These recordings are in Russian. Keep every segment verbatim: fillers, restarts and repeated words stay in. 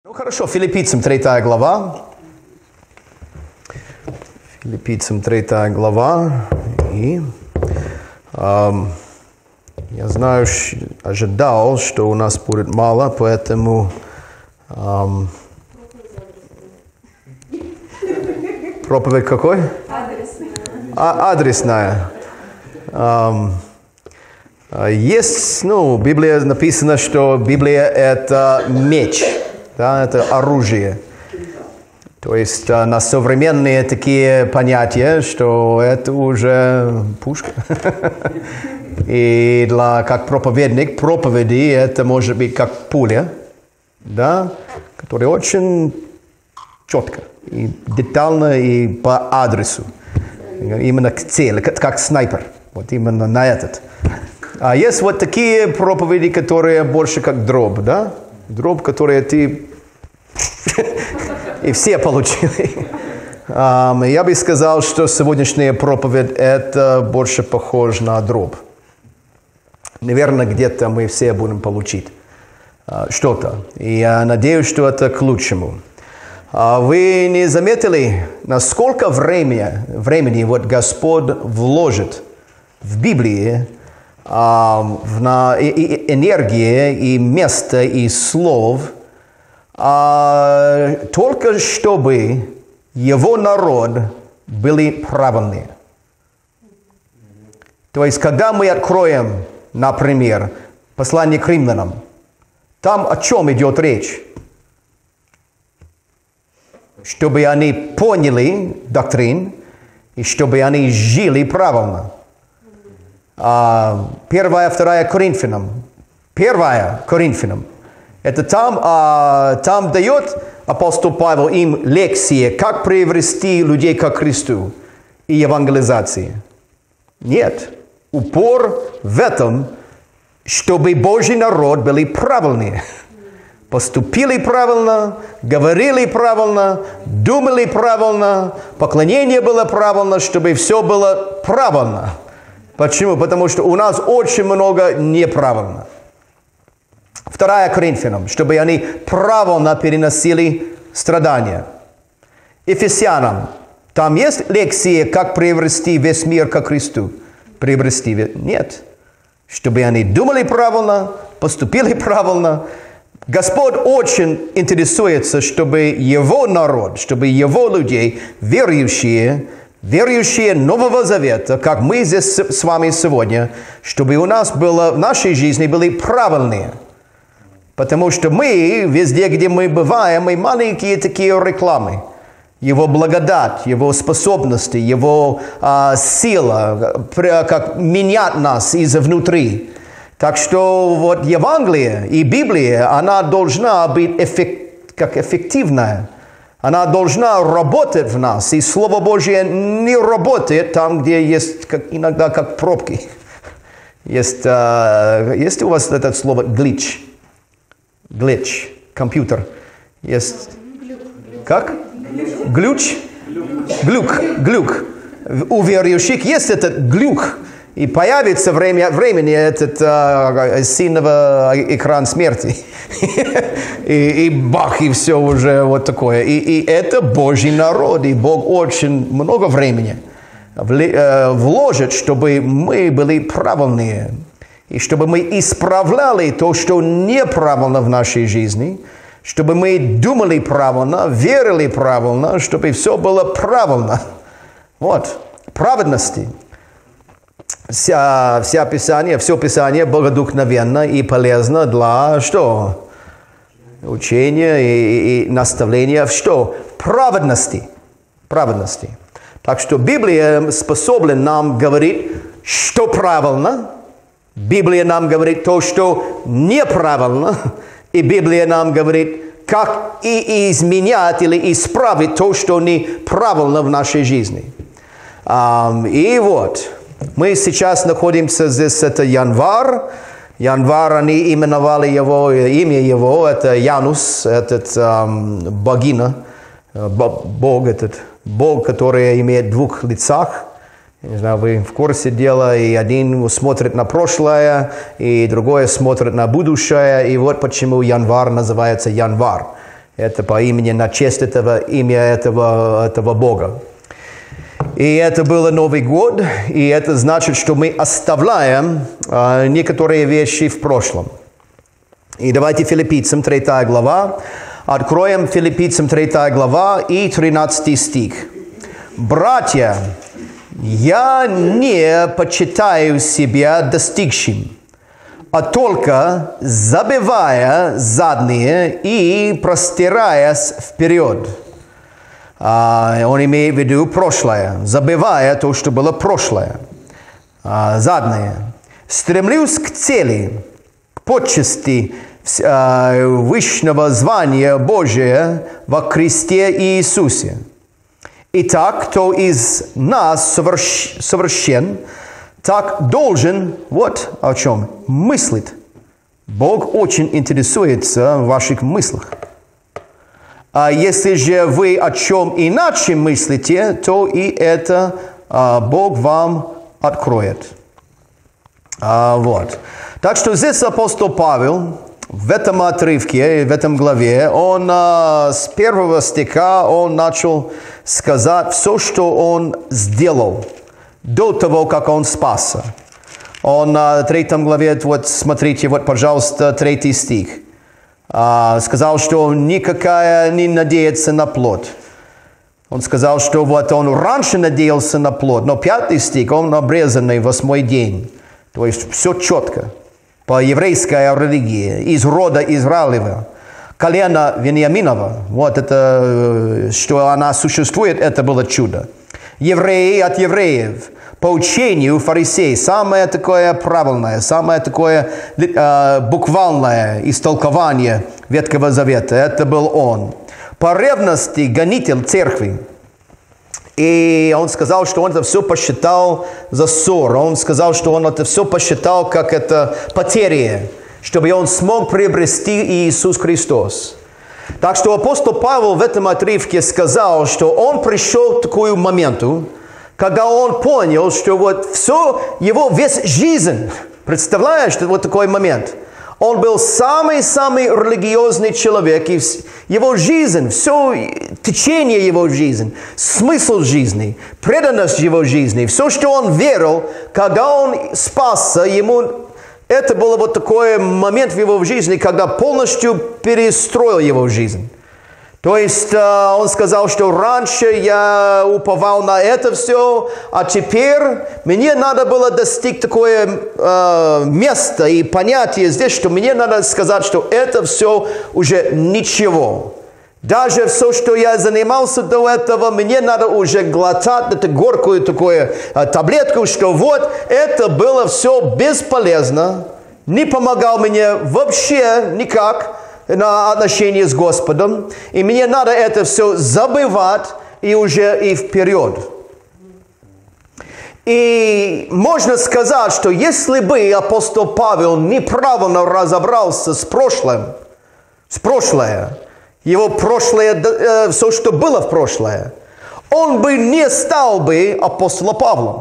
Ну хорошо, Филиппийцам третья глава. Филиппийцам третья глава. И эм, я знаю, ожидал, что у нас будет мало, поэтому эм, проповедь какой? Адресная. А, адресная. Эм, есть, ну, в Библии написано, что Библия это меч. Да, это оружие. То есть а, на современные такие понятия, что это уже пушка. И для, как проповедник, проповеди это может быть как пуля, да, которая очень четко и детально и по адресу. Именно к цели, как, как снайпер. Вот именно на этот. А есть вот такие проповеди, которые больше как дробь, да? Дробь, которую ты и все получили. Um, я бы сказал, что сегодняшняя проповедь это больше похоже на дробь. Наверное, где-то мы все будем получить uh, что-то. И я надеюсь, что это к лучшему. Uh, вы не заметили, насколько времени, времени вот Господь вложит в Библии, uh, в на, и, и, энергии и место и слов, а, только чтобы его народ были правильные. То есть, когда мы откроем, например, послание к римлянам, там о чем идет речь? Чтобы они поняли доктрин, и чтобы они жили правильно. А, первая, вторая Коринфянам. Первая Коринфянам. Это там, а, там дает апостол Павел им лекции, как привести людей к Христу и евангелизации. Нет. Упор в этом, чтобы Божий народ были правильные. Поступили правильно, говорили правильно, думали правильно, поклонение было правильно, чтобы все было правильно. Почему? Потому что у нас очень много неправильно. Вторая Коринфянам, чтобы они правильно переносили страдания. Ефесянам, там есть лекции, как приобрести весь мир ко Христу. Приобрести? Нет. Чтобы они думали правильно, поступили правильно. Господь очень интересуется, чтобы его народ, чтобы его людей, верующие, верующие Нового Завета, как мы здесь с вами сегодня, чтобы у нас было, в нашей жизни были правильные. Потому что мы, везде, где мы бываем, мы маленькие такие рекламы. Его благодать, Его способности, Его а, сила, как менять нас изнутри. Так что вот Евангелие и Библия, она должна быть эффект, как эффективная. Она должна работать в нас. И Слово Божье не работает там, где есть как, иногда как пробки. Есть, а, есть у вас это слово «глич»? Глич, компьютер. Есть. Как? Глюч? Глюк. Глюк. У верующих есть этот глюк. И появится время, времени этот uh, синего экран смерти. и, и бах, и все уже вот такое. И, и это Божий народ. И Бог очень много времени вложит, чтобы мы были правильные. И чтобы мы исправляли то, что неправильно в нашей жизни, чтобы мы думали правильно, верили правильно, чтобы все было правильно. Вот, праведности. Вся, вся Писание, все Писание богодухновенно и полезно для что? Учения и, и наставления в что? Праведности. Праведности. Так что Библия способна нам говорить, что правильно. Библия нам говорит то, что неправильно, и Библия нам говорит, как и изменять или исправить то, что неправильно в нашей жизни. Um, и вот, мы сейчас находимся здесь, это январь. Январь, они именовали его, имя его, это Янус, этот um, богиня, Бог, этот Бог, который имеет двух лицах. Не знаю, вы в курсе дела, и один смотрит на прошлое, и другой смотрит на будущее, и вот почему январь называется январь. Это по имени, на честь этого, имя этого, этого Бога. И это был Новый год, и это значит, что мы оставляем э, некоторые вещи в прошлом. И давайте Филиппийцам третья глава. Откроем Филиппийцам третья глава и тринадцатый стих. «Братья, я не почитаю себя достигшим, а только забывая задние и простираясь вперед». А, он имеет в виду прошлое, забывая то, что было прошлое, а, заднее. «Стремлюсь к цели, к почести а, высшего звания Божия во Христе Иисусе. Итак, кто из нас соверш... совершен, так должен, вот о чем, мыслить. Бог очень интересуется в ваших мыслях. А если же вы о чем иначе мыслите, то и это а, Бог вам откроет». А, вот. Так что здесь апостол Павел в этом отрывке, в этом главе, он а, с первого стиха он начал сказать все, что он сделал до того, как он спасся. Он в третьем главе, вот смотрите, вот, пожалуйста, третий стих. Uh, сказал, что он никакая не надеется на плод. Он сказал, что вот он раньше надеялся на плод, но пятый стих, он обрезанный восьмой день. То есть все четко. По еврейской религии, из рода Израилева, колена Вениаминова. Вот это, что она существует, это было чудо. Евреи от евреев. По учению фарисеев, самое такое правильное, самое такое э, буквальное истолкование Ветхого Завета, это был он. По ревности гонитель церкви. И он сказал, что он это все посчитал за ссор. Он сказал, что он это все посчитал как это потеря, чтобы он смог приобрести Иисус Христос. Так что апостол Павел в этом отрывке сказал, что он пришел к такому моменту, когда он понял, что вот все, его весь жизнь, представляешь, что вот такой момент, он был самый-самый религиозный человек, и его жизнь, все течение его жизни, смысл жизни, преданность его жизни, все, что он верил, когда он спасся, ему, это был вот такой момент в его жизни, когда полностью перестроил его жизнь. То есть э, он сказал, что раньше я уповал на это все, а теперь мне надо было достичь такое э, место и понятие здесь, что мне надо сказать, что это все уже ничего. Даже все, что я занимался до этого, мне надо уже глотать эту горькую такую э, таблетку, что вот это было все бесполезно, не помогал мне вообще никак на отношения с Господом, и мне надо это все забывать и уже и вперед. И можно сказать, что если бы апостол Павел неправильно разобрался с прошлым, с прошлое, его прошлое, все, что было в прошлое, он бы не стал бы апостолом Павлом.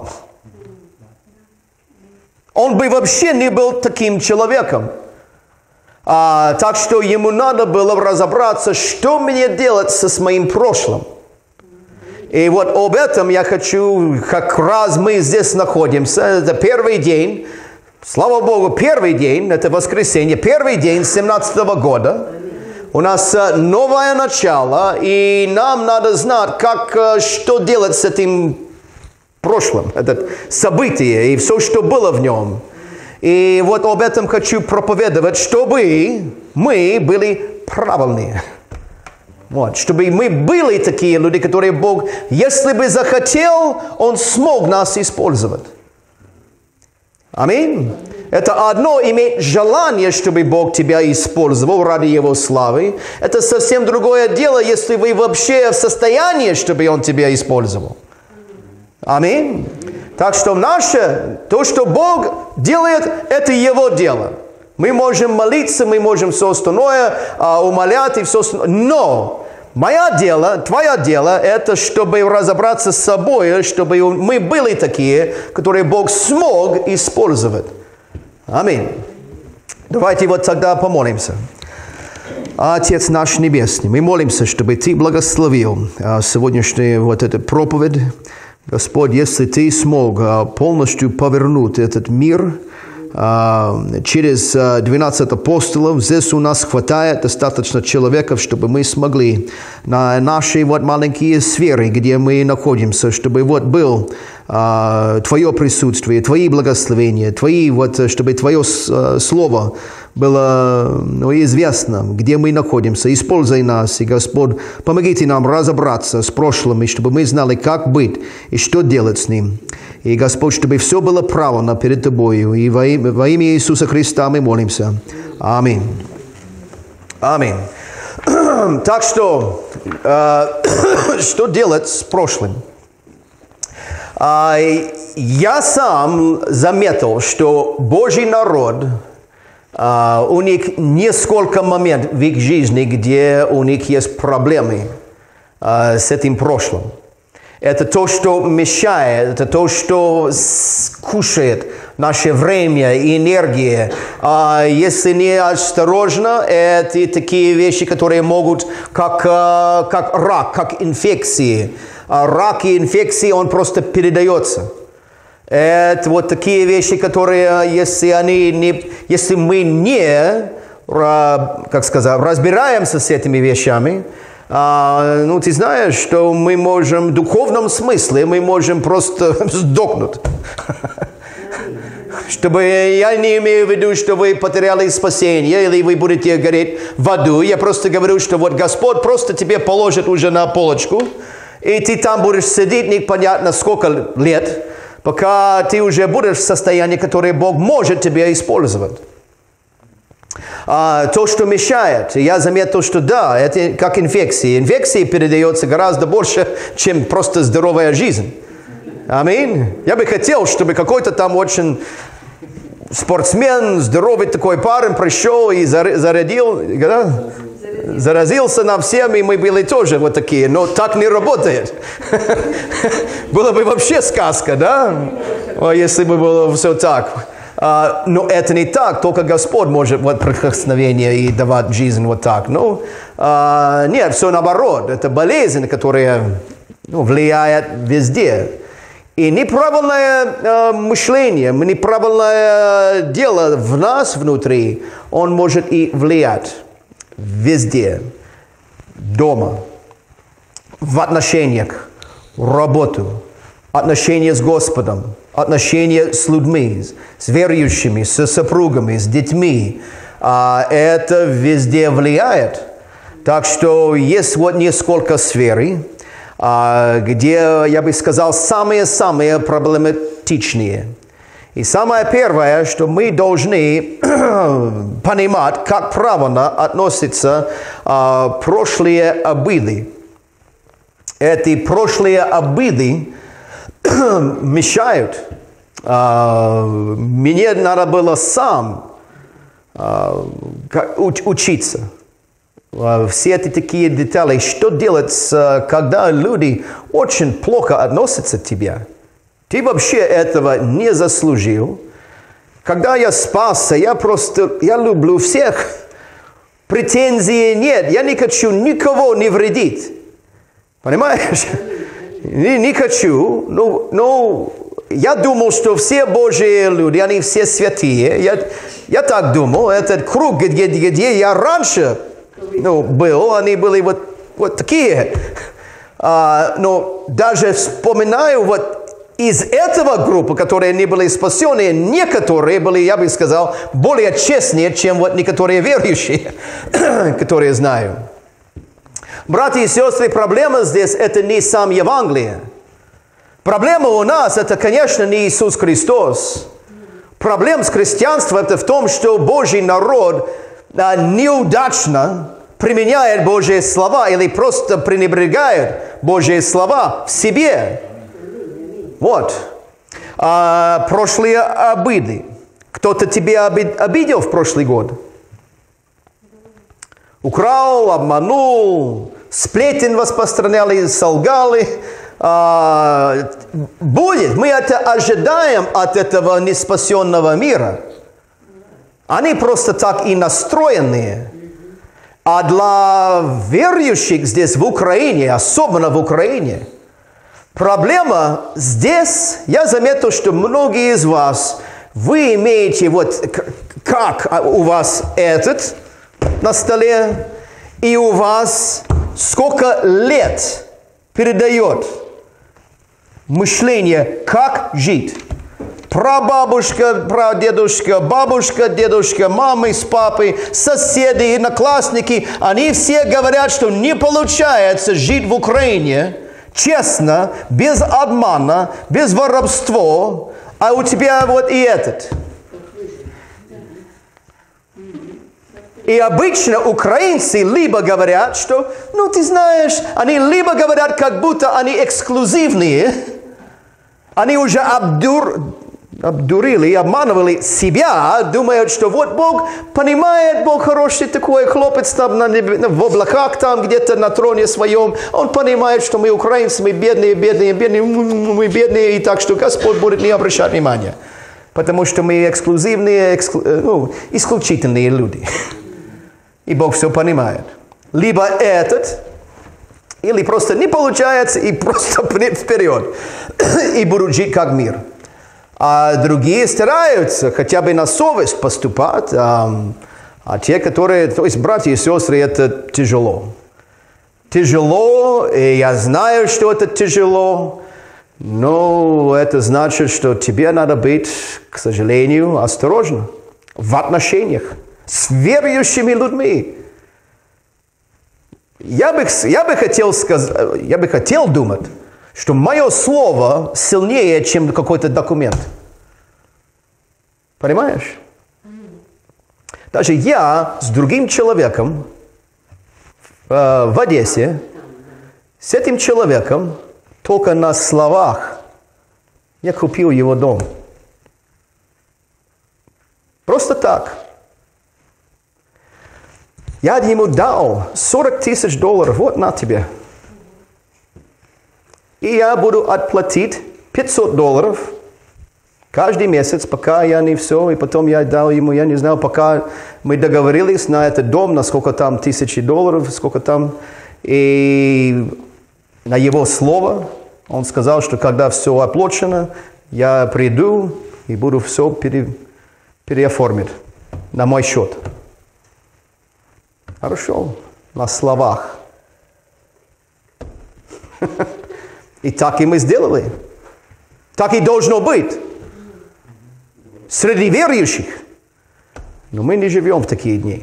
Он бы вообще не был таким человеком. А, так что ему надо было разобраться, что мне делать с моим прошлым. И вот об этом я хочу, как раз мы здесь находимся. Это первый день, слава Богу, первый день, это воскресенье, первый день семнадцатого года. У нас новое начало, и нам надо знать, как, что делать с этим прошлым, это событие и все, что было в нем. И вот об этом хочу проповедовать, чтобы мы были правильные. Вот, чтобы мы были такие люди, которые Бог, если бы захотел, Он смог нас использовать. Аминь. Это одно иметь желание, чтобы Бог тебя использовал ради Его славы. Это совсем другое дело, если вы вообще в состоянии, чтобы Он тебя использовал. Аминь. Так что наше, то, что Бог делает, это Его дело. Мы можем молиться, мы можем все остальное а, умолять и все остальное. Но мое дело, твое дело, это чтобы разобраться с собой, чтобы мы были такие, которые Бог смог использовать. Аминь. Давайте вот тогда помолимся. Отец наш Небесный, мы молимся, чтобы Ты благословил сегодняшнюю вот эту проповедь. Господь, если Ты смог полностью повернуть этот мир через двенадцать апостолов, здесь у нас хватает достаточно человеков, чтобы мы смогли на нашей вот маленькие сферы, где мы находимся, чтобы вот был а, Твое присутствие, Твои благословения, Твои вот, чтобы Твое а, Слово было ну, известно, где мы находимся. Используй нас, и Господь, помогите нам разобраться с прошлым, и чтобы мы знали, как быть и что делать с ним. И, Господь, чтобы все было правильно перед Тобою. И во имя, во имя Иисуса Христа мы молимся. Аминь. Аминь. Так что, э, что делать с прошлым? Э, я сам заметил, что Божий народ, э, у них несколько моментов в их жизни, где у них есть проблемы э, с этим прошлым. Это то, что мешает, это то, что кушает наше время и энергию. А если не осторожно, это такие вещи, которые могут, как, как рак, как инфекции. А рак и инфекции, он просто передается. Это вот такие вещи, которые, если, они не, если мы не, как сказать, разбираемся с этими вещами, А, ну, ты знаешь, что мы можем в духовном смысле, мы можем просто сдохнуть. Чтобы я не имею в виду, что вы потеряли спасение, или вы будете гореть в аду. Я просто говорю, что вот Господь просто тебе положит уже на полочку, и ты там будешь сидеть непонятно сколько лет, пока ты уже будешь в состоянии, которое Бог может тебе использовать. А, то, что мешает, я заметил, что да, это как инфекции. Инфекции передается гораздо больше, чем просто здоровая жизнь. Аминь. Я бы хотел, чтобы какой-то там очень спортсмен, здоровый такой парень пришел и зарядил, да? Заразился нам всем, и мы были тоже вот такие. Но так не работает. Было бы вообще сказка, да? Если бы было все так. Uh, но это не так, только Господь может вот прикосновение и давать жизнь вот так. Ну, uh, нет, все наоборот. Это болезнь, которая ну, влияет везде. И неправильное uh, мышление, неправильное дело в нас внутри, он может и влиять везде. Дома, в отношениях, в работу, отношения с Господом, отношения с людьми, с верующими, с супругами, с детьми. А это везде влияет. Так что есть вот несколько сфер, а, где, я бы сказал, самые-самые проблематичные. И самое первое, что мы должны понимать, как правильно относятся а, прошлые обиды. Эти прошлые обиды мешают. Uh, мне надо было сам uh, уч- учиться. Uh, все эти такие детали. Что делать, uh, когда люди очень плохо относятся к тебе? Ты вообще этого не заслужил. Когда я спасся, я просто, я люблю всех. Претензий нет. Я не хочу никого не вредить. Понимаешь? Не, не хочу. Ну, ну, я думал, что все Божьи люди, они все святые. Я, я так думал. Этот круг, где, где я раньше ну, был, они были вот, вот такие. А, но даже вспоминаю, вот из этого группы, которые не были спасены, некоторые были, я бы сказал, более честные, чем вот некоторые верующие, которые знаю. Братья и сестры, проблема здесь это не сам Евангелие. Проблема у нас это, конечно, не Иисус Христос. Проблема с христианством это в том, что Божий народ а, неудачно применяет Божьи слова или просто пренебрегает Божьи слова в себе. Вот. А, прошлые обиды. Кто-то тебя обидел в прошлый год? Украл, обманул, сплетен распространяли, солгали. А, будет. Мы это ожидаем от этого неспасенного мира. Они просто так и настроены. А для верующих здесь, в Украине, особенно в Украине, проблема здесь, я заметил, что многие из вас, вы имеете вот, как у вас этот на столе, и у вас сколько лет передает мышление, как жить. Прабабушка, прадедушка, бабушка, дедушка, мамы с папой, соседи, одноклассники, они все говорят, что не получается жить в Украине честно, без обмана, без воровства, а у тебя вот и этот. И обычно украинцы либо говорят, что, ну ты знаешь, они либо говорят, как будто они эксклюзивные, они уже обдур... обдурили, обманывали себя, думают, что вот Бог понимает, Бог хороший такой, хлопец там на небе, в облаках там где-то на троне своем, Он понимает, что мы украинцы, мы бедные, бедные, бедные, мы бедные, и так что Господь будет не обращать внимания, потому что мы эксклюзивные, эксклю... ну, исключительные люди. И Бог все понимает. Либо этот, или просто не получается, и просто вперед, и будут жить как мир. А другие стараются хотя бы на совесть поступать, а, а те, которые, то есть братья и сестры, это тяжело. Тяжело, и я знаю, что это тяжело, но это значит, что тебе надо быть, к сожалению, осторожным в отношениях с верующими людьми. Я бы, я бы хотел сказать, я бы хотел думать, что мое слово сильнее, чем какой-то документ. Понимаешь? Даже я с другим человеком э, в Одессе, с этим человеком только на словах я купил его дом. Просто так. Я ему дал сорок тысяч долларов, вот на тебе. И я буду отплатить пятьсот долларов каждый месяц, пока я не все. И потом я дал ему, я не знал, пока мы договорились на этот дом, на сколько там тысячи долларов, сколько там. И на его слово он сказал, что когда все оплачено, я приду и буду все пере, переоформить на мой счет. Хорошо, на словах. И так и мы сделали. Так и должно быть. Среди верующих. Но мы не живем в такие дни.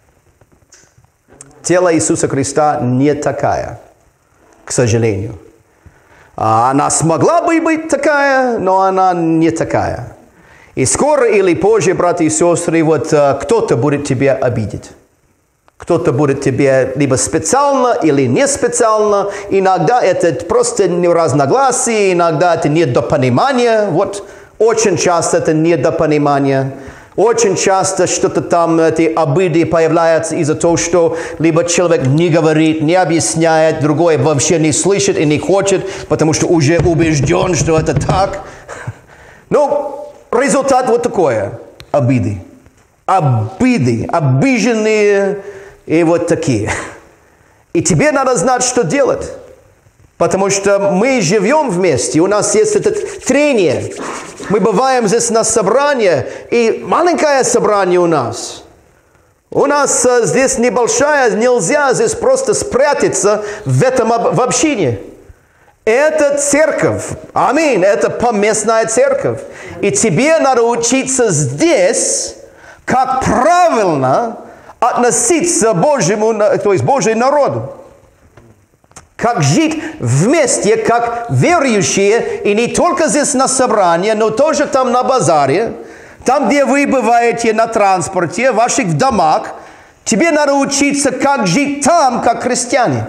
Тело Иисуса Христа не такая, к сожалению. Она смогла бы быть такая, но она не такая. И скоро или позже, братья и сестры, вот кто-то будет тебя обидеть. Кто-то будет тебе либо специально или не специально. Иногда это просто разногласие, иногда это недопонимание. Вот очень часто это недопонимание. Очень часто что-то там, эти обиды появляются из-за того, что либо человек не говорит, не объясняет, другой вообще не слышит и не хочет, потому что уже убежден, что это так. Ну, результат вот такой. Обиды. Обиды. Обиженные. И вот такие. И тебе надо знать, что делать. Потому что мы живем вместе. У нас есть это трение. Мы бываем здесь на собрании. И маленькое собрание у нас. У нас а, здесь небольшая. Нельзя здесь просто спрятаться в этом в общине. Это церковь. Аминь. Это поместная церковь. И тебе надо учиться здесь, как правильно относиться к Божьему, то есть Божьему народу. Как жить вместе, как верующие, и не только здесь на собрании, но тоже там на базаре, там, где вы бываете на транспорте, в ваших домах. Тебе надо учиться, как жить там, как христиане.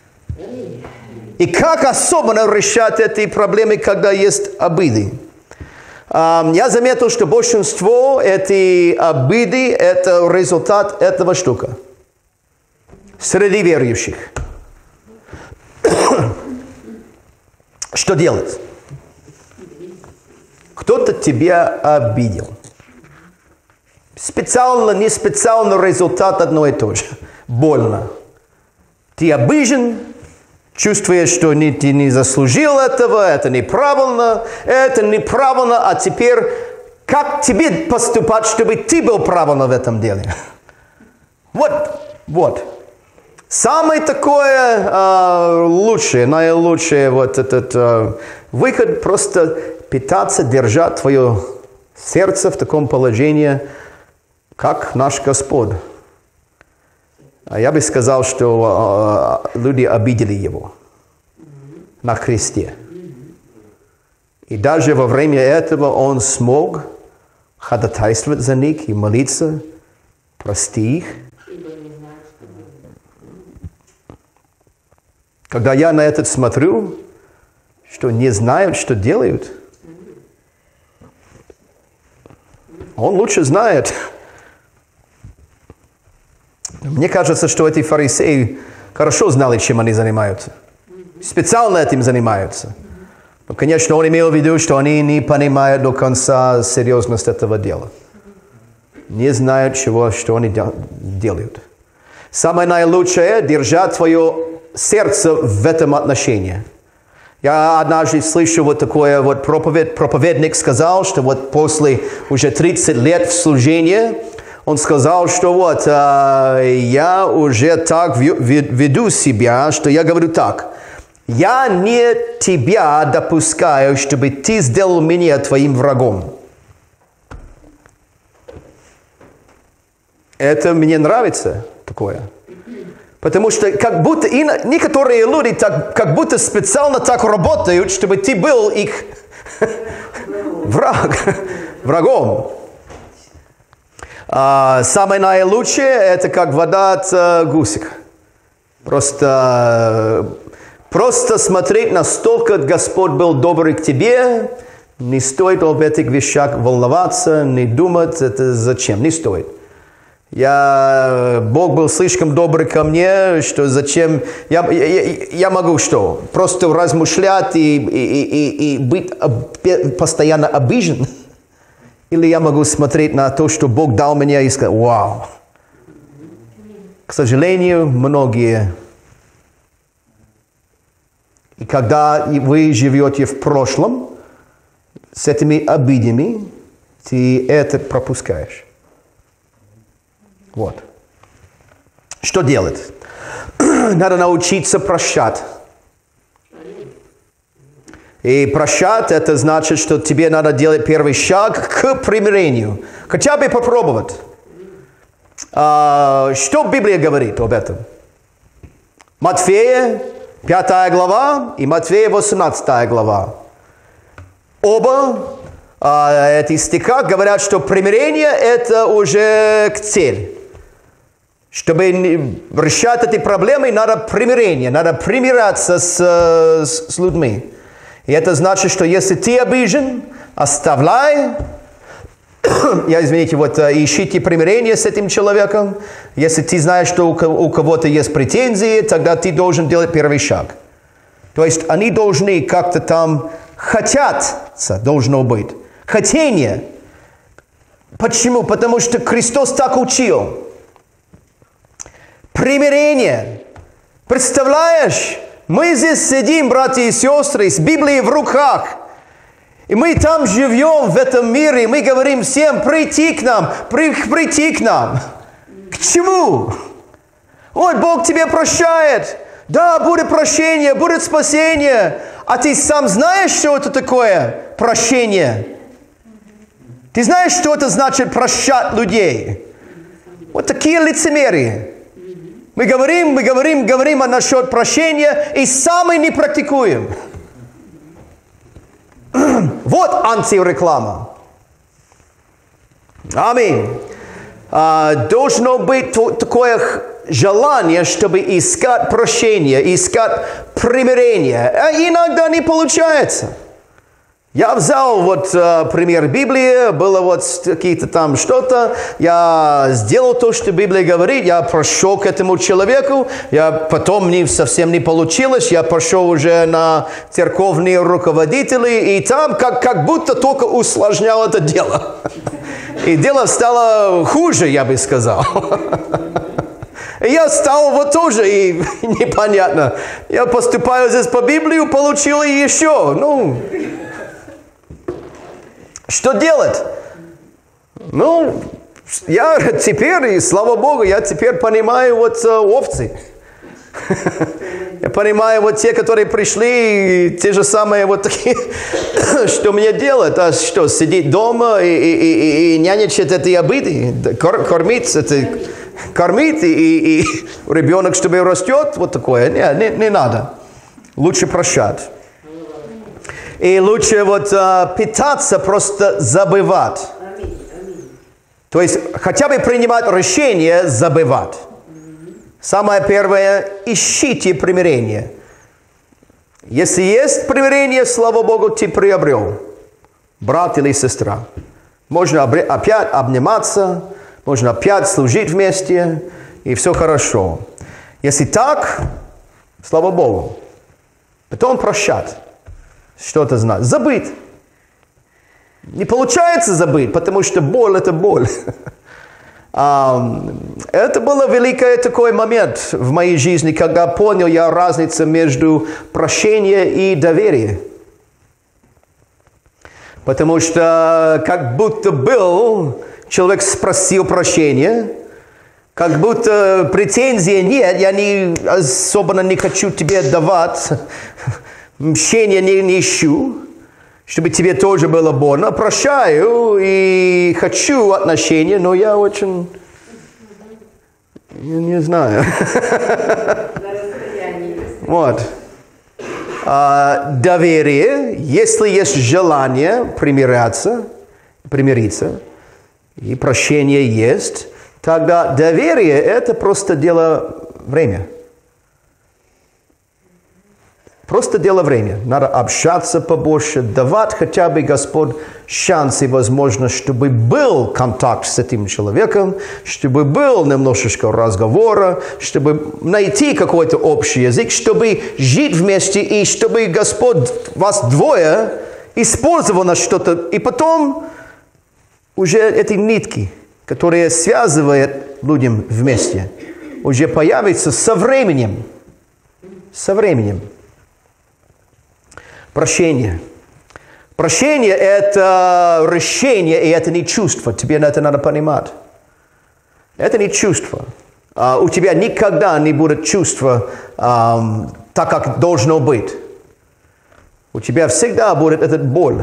И как особенно решать эти проблемы, когда есть обиды. Я заметил, что большинство этих обиды – это результат этого штука. Среди верующих. Что делать? Кто-то тебя обидел. Специально, не специально результат одно и то же. больно. Ты обижен, чувствуешь, что не, ты не заслужил этого, это неправильно, это неправильно, а теперь как тебе поступать, чтобы ты был правильно в этом деле? Вот, вот. Самое такое э, лучшее, наилучшее вот этот э, выход, просто пытаться держать твое сердце в таком положении, как наш Господь. А я бы сказал, что э, люди обидели Его на кресте. И даже во время этого Он смог ходатайствовать за них и молиться, прости их. Когда я на это смотрю, что не знают, что делают, Он лучше знает. Мне кажется, что эти фарисеи хорошо знали, чем они занимаются. Специально этим занимаются. Но, конечно, он имел в виду, что они не понимают до конца серьезность этого дела. Не знают, чего, что они делают. Самое наилучшее – держать свое сердце в этом отношении. Я однажды слышал вот такое вот проповедь, проповедник сказал, что вот после уже тридцати лет в служении, он сказал, что вот э, я уже так веду себя, что я говорю так. Я не тебя допускаю, чтобы ты сделал меня твоим врагом. Это мне нравится такое. Потому что как будто и некоторые люди так, как будто специально так работают, чтобы ты был их враг, врагом. А, самое наилучшее это как вода от uh, гусика. Просто, просто смотреть, настолько Господь был добрый к тебе, не стоит об этих вещах волноваться, не думать, это зачем, не стоит. Я, Бог был слишком добрый ко мне, что зачем, я, я, я могу что, просто размышлять и, и, и, и быть постоянно обижен? Или я могу смотреть на то, что Бог дал мне и сказать, вау. К сожалению, многие. И когда вы живете в прошлом, с этими обидами, ты это пропускаешь. Вот. Что делать? Надо научиться прощать. И прощать, это значит, что тебе надо делать первый шаг к примирению. Хотя бы попробовать. А, что Библия говорит об этом? Матфея, пятая глава, и Матфея, восемнадцатая глава. Оба а, эти стиха говорят, что примирение – это уже к цели. Чтобы решать эти проблемы, надо примирение, надо примиряться с, с, с людьми. И это значит, что если ты обижен, оставляй, я, извините, вот ищите примирение с этим человеком. Если ты знаешь, что у кого-то есть претензии, тогда ты должен делать первый шаг. То есть они должны как-то там хотятся, должно быть. Хотение. Почему? Потому что Христос так учил. Примирение. Представляешь? Мы здесь сидим, братья и сестры, с Библией в руках. И мы там живем, в этом мире. И мы говорим всем, прийти к нам, при, прийти к нам. К чему? Ой, Бог тебе прощает. Да, будет прощение, будет спасение. А ты сам знаешь, что это такое прощение? Ты знаешь, что это значит прощать людей? Вот такие лицемерие. Мы говорим, мы говорим, говорим насчет прощения и сами не практикуем. Вот антиреклама. Аминь. А, должно быть такое желание, чтобы искать прощение, искать примирение. А иногда не получается. Я взял вот uh, пример Библии, было вот какие-то там что-то, я сделал то, что Библия говорит, я прошел к этому человеку, я потом мне совсем не получилось, я пошел уже на церковные руководители, и там как, как будто только усложнял это дело. И дело стало хуже, я бы сказал. И я стал вот тоже, и непонятно. Я поступаю здесь по Библию, получил и еще. Ну, что делать? Ну, я теперь, и слава Богу, я теперь понимаю вот овцы. Я понимаю, вот те, которые пришли, те же самые вот такие, что мне делать? А что, сидеть дома и, и, и, и нянячить эти обиды, кор, кормить, это, кормить, и, и ребенок, чтобы растет, вот такое. Не, не, не надо. Лучше прощать. И лучше вот а, питаться, просто забывать. То есть хотя бы принимать решение забывать. Самое первое, ищите примирение. Если есть примирение, слава Богу, ты приобрел. Брат или сестра. Можно опять обниматься, можно опять служить вместе, и все хорошо. Если так, слава Богу. Потом прощать. Что это значит? Забыть. Не получается забыть, потому что боль – это боль. Это был великий такой момент в моей жизни, когда понял я разницу между прощением и доверием. Потому что как будто был, человек спросил прощения, как будто претензий нет, я не, особенно не хочу тебе давать, мщения не, не ищу, чтобы тебе тоже было больно. Прощаю и хочу отношения, но я очень... Я не знаю. Вот. А, доверие, если есть желание примиряться, примириться, и прощение есть, тогда доверие – это просто дело времени. Просто дело времени. Надо общаться побольше, давать хотя бы, Господь, шанс и возможность, чтобы был контакт с этим человеком, чтобы был немножечко разговора, чтобы найти какой-то общий язык, чтобы жить вместе, и чтобы Господь вас двое использовал на что-то. И потом уже эти нитки, которые связывают людям вместе, уже появятся со временем. Со временем. Прощение. Прощение – это решение, и это не чувство. Тебе это надо понимать. Это не чувство. Uh, у тебя никогда не будет чувства um, так, как должно быть. У тебя всегда будет эта боль.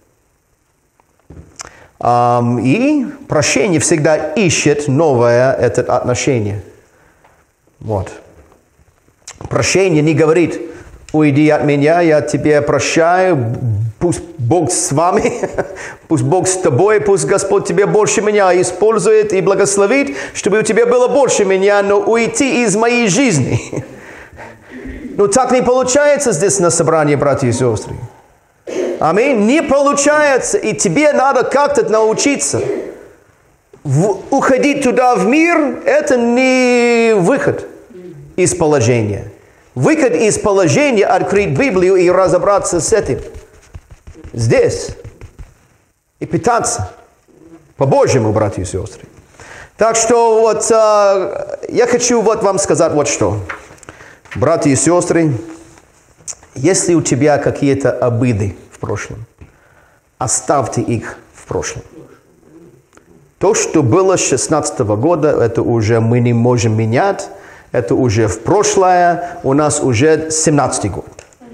Um, и прощение всегда ищет новое это отношение. Вот. Прощение не говорит: уйди от меня, я тебя прощаю, пусть Бог с вами, пусть Бог с тобой, пусть Господь тебе больше меня использует и благословит, чтобы у тебя было больше меня, но уйти из моей жизни. Но так не получается здесь на собрании, братья и сестры. Аминь. Не получается, и тебе надо как-то научиться. В, уходить туда в мир – это не выход из положения. Выход из положения – открыть Библию и разобраться с этим. Здесь. И питаться. По-божьему, братья и сестры. Так что вот а, я хочу вот вам сказать вот что. Братья и сестры, если у тебя какие-то обиды в прошлом, оставьте их в прошлом. То, что было с шестнадцатого года, это уже мы не можем менять. Это уже в прошлое, у нас уже семнадцатый год.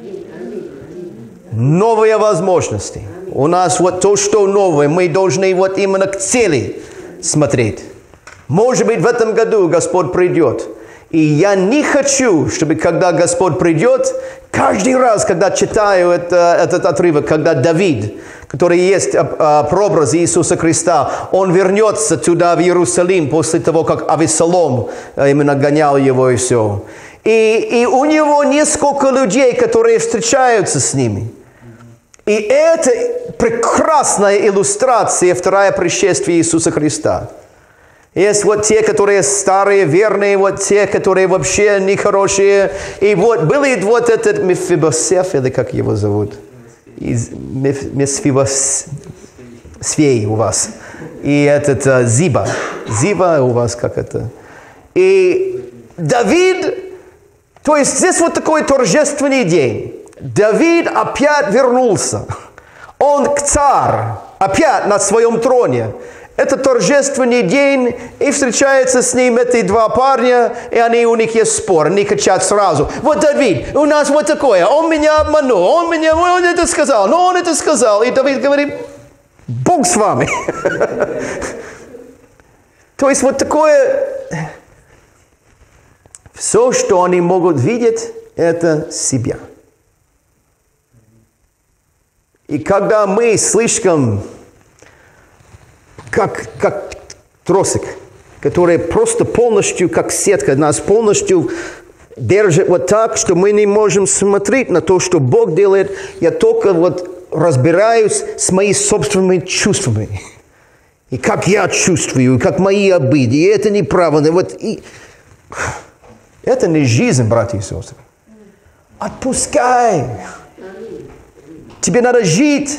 Новые возможности. У нас вот то, что новое, мы должны вот именно к цели смотреть. Может быть, в этом году Господь придет. И я не хочу, чтобы когда Господь придет, каждый раз, когда читаю это, этот отрывок, когда Давид, который есть прообраз Иисуса Христа, он вернется туда, в Иерусалим, после того, как Авесолом именно гонял его и все. И, и у него несколько людей, которые встречаются с ними. И это прекрасная иллюстрация второе пришествие Иисуса Христа. Есть вот те, которые старые, верные, вот те, которые вообще нехорошие. И вот был и вот этот Мефибосеф, или как его зовут? Мефибосфей у вас. И этот uh, Зиба. Зиба у вас как это. И Давид, то есть здесь вот такой торжественный день. Давид опять вернулся. Он царь, опять на своем троне. Это торжественный день, и встречаются с ним эти два парня, и они, у них есть спор, они кричат сразу: вот Давид, у нас вот такое, он меня обманул, он меня, он это сказал, но он это сказал. И Давид говорит: Бог с вами. То есть вот такое, все, что они могут видеть, это себя. И когда мы слишком, как, как тросик, который просто полностью, как сетка, нас полностью держит вот так, что мы не можем смотреть на то, что Бог делает, я только вот разбираюсь с моими собственными чувствами. И как я чувствую, и как мои обиды, и это неправильно. Вот, и... Это не жизнь, братья и сестры. Отпускай. Тебе надо жить.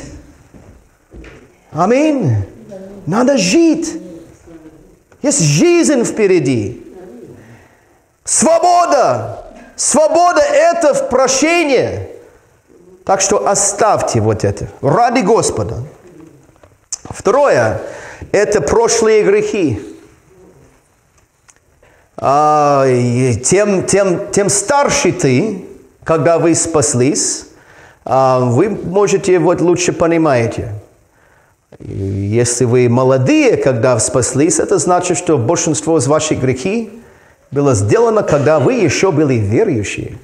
Аминь. Надо жить. Есть жизнь впереди. Свобода. Свобода – это в прощении. Так что оставьте вот это. Ради Господа. Второе – это прошлые грехи. А, тем, тем, тем старше ты, когда вы спаслись, а, вы можете вот лучше понимаете. Если вы молодые, когда спаслись, это значит, что большинство из ваших грехов было сделано, когда вы еще были верующие.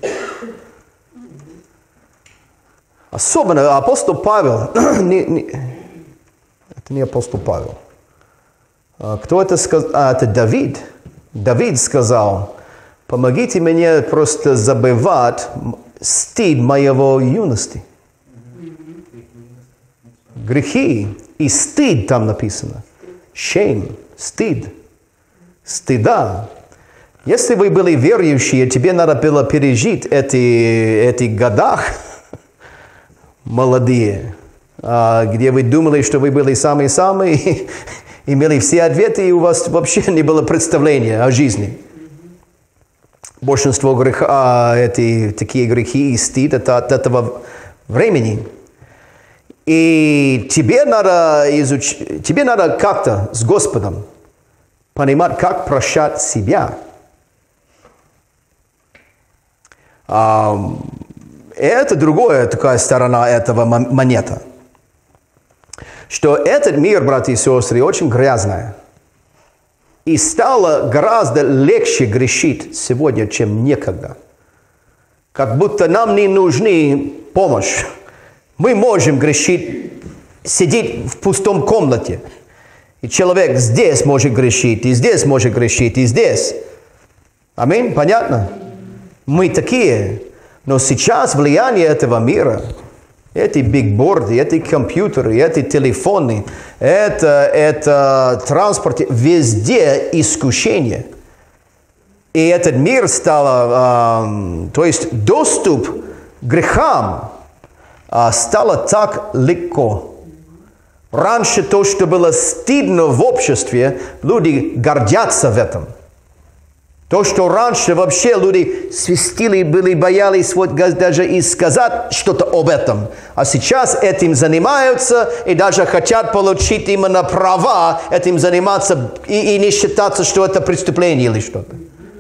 Особенно апостол Павел, не, не, это не апостол Павел. А, кто это сказал? А, это Давид. Давид сказал: помогите мне просто забывать стыд моего юности. Грехи и стыд там написано. Shame, стыд. Стыда. Если вы были верующие, тебе надо было пережить эти, эти года молодые, где вы думали, что вы были самые-самые, имели все ответы, и у вас вообще не было представления о жизни. Большинство греха, эти такие грехи и стыд, это от этого времени. И тебе надо изучить, тебе надо как-то с Господом понимать, как прощать себя. А, это другая такая сторона этого монета. Что этот мир, братья и сестры, очень грязный. И стало гораздо легче грешить сегодня, чем некогда. Как будто нам не нужна помощь. Мы можем грешить, сидеть в пустом комнате. И человек здесь может грешить, и здесь может грешить, и здесь. Аминь? Понятно? Мы такие. Но сейчас влияние этого мира, эти бигборды, эти компьютеры, эти телефоны, это, это транспорт, везде искушение. И этот мир стал, э, то есть доступ к грехам э, стало так легко. Раньше то, что было стыдно в обществе, люди гордятся в этом. То, что раньше вообще люди свистили, были, боялись вот даже и сказать что-то об этом. А сейчас этим занимаются и даже хотят получить именно права этим заниматься и, и не считаться, что это преступление или что-то.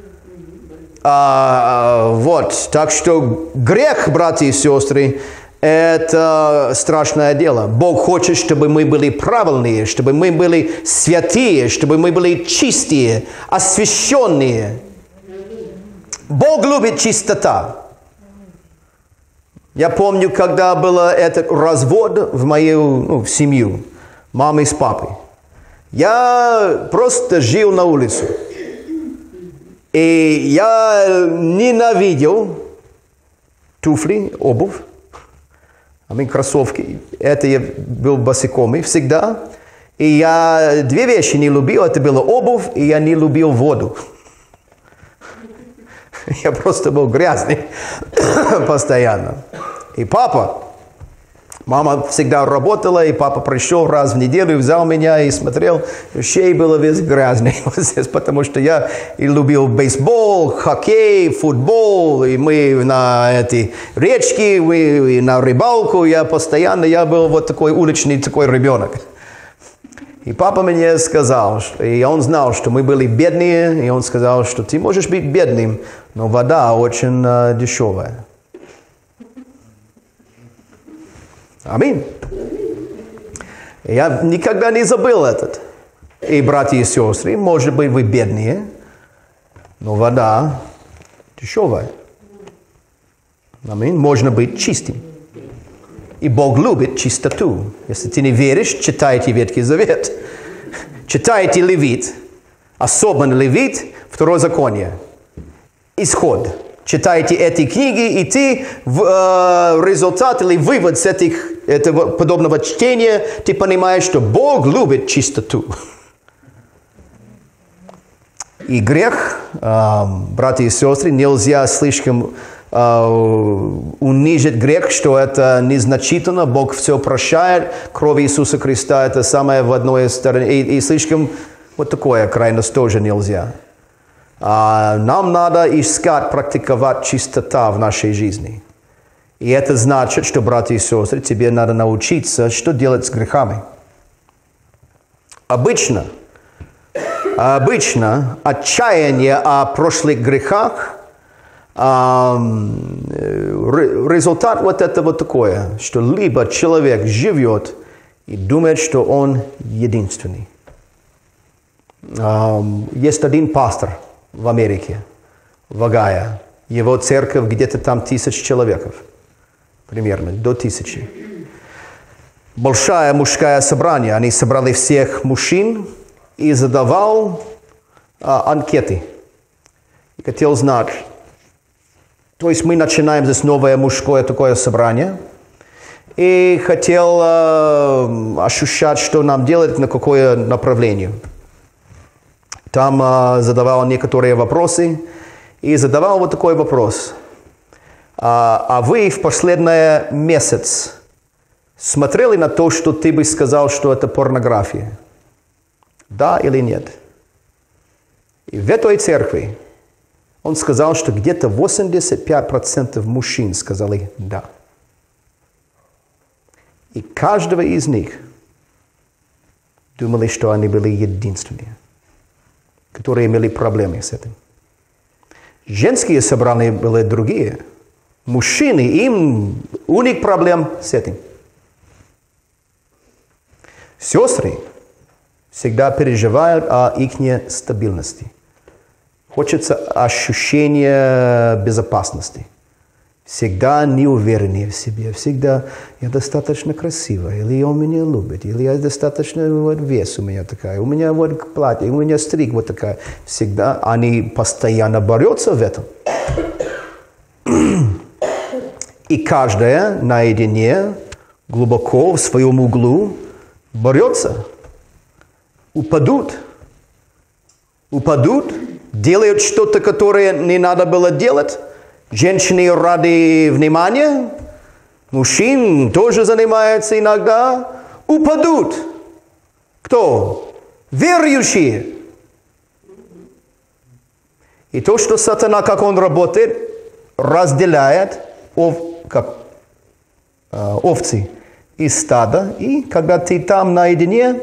А, вот, так что грех, братья и сестры, это страшное дело. Бог хочет, чтобы мы были правильные, чтобы мы были святые, чтобы мы были чистые, освященные. Бог любит чистота. Я помню, когда был этот развод в мою ну, в семью, мамы с папой. Я просто жил на улице. И я ненавидел туфли, обувь. I mean, кроссовки. Это я был босиком всегда. И я две вещи не любил. Это была обувь, и я не любил воду. Я просто был грязный постоянно. И папа, Мама всегда работала, и папа пришел раз в неделю, взял меня и смотрел. Шея была весь грязный, вот здесь, потому что я и любил бейсбол, хоккей, футбол, и мы на эти речки, мы на рыбалку. Я постоянно, я был вот такой уличный такой ребенок. И папа мне сказал, и он знал, что мы были бедные, и он сказал, что ты можешь быть бедным, но вода очень uh, дешевая. Аминь. Я никогда не забыл этот. И, братья и сестры, может быть, вы бедные, но вода дешевая. Аминь. Можно быть чистым. И Бог любит чистоту. Если ты не веришь, читайте Ветхий Завет. Читайте Левит. Особенно Левит, Второе Законие. Исход. Читайте эти книги, и ты в э, результат или вывод с этих, этого подобного чтения, ты понимаешь, что Бог любит чистоту. И грех, э, братья и сестры, нельзя слишком э, унижить грех, что это незначительно, Бог все прощает, кровь Иисуса Христа это самое в одной стороне, и, и слишком вот такое крайность тоже нельзя. Uh, нам надо искать, практиковать чистота в нашей жизни. И это значит, что, братья и сестры, тебе надо научиться, что делать с грехами. Обычно, обычно отчаяние о прошлых грехах, um, результат вот этого такое, что либо человек живет и думает, что он единственный. Um, есть один пастор в Америке, в Огайо. Его церковь где-то там тысяч человек. Примерно, до тысячи. Большое мужское собрание. Они собрали всех мужчин и задавал а, анкеты. И хотел знать. То есть мы начинаем здесь новое мужское такое собрание. И хотел а, ощущать, что нам делать, на какое направление. Там uh, задавал некоторые вопросы и задавал вот такой вопрос. А, а вы в последний месяц смотрели на то, что ты бы сказал, что это порнография? Да или нет? И в этой церкви он сказал, что где-то восемьдесят пять процентов мужчин сказали да. И каждого из них думали, что они были единственные, которые имели проблемы с этим. Женские собрания были другие. Мужчины, им, у них проблем с этим. Сестры всегда переживают о их стабильности. Хочется ощущения безопасности. Всегда неувереннее в себе. Всегда я достаточно красивая, или он меня любит, или я достаточно вот, вес у меня такая, у меня вот платье, у меня стриг вот такая. Всегда они постоянно борются в этом. И каждая наедине, глубоко в своем углу борется. Упадут. Упадут, делают что-то, которое не надо было делать. Женщины ради внимания, мужчин тоже занимаются иногда, упадут. Кто? Верующие. И то, что сатана, как он работает, разделяет ов, как, э, овцы из стада. И когда ты там наедине,